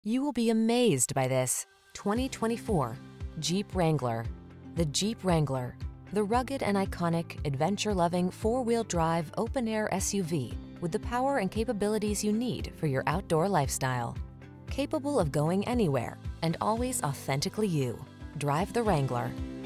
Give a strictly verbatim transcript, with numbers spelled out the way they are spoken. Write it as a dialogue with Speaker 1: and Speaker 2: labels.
Speaker 1: You will be amazed by this twenty twenty-four Jeep Wrangler. The Jeep Wrangler, the rugged and iconic, adventure-loving four-wheel drive open-air S U V with the power and capabilities you need for your outdoor lifestyle. Capable of going anywhere and always authentically you. Drive the Wrangler.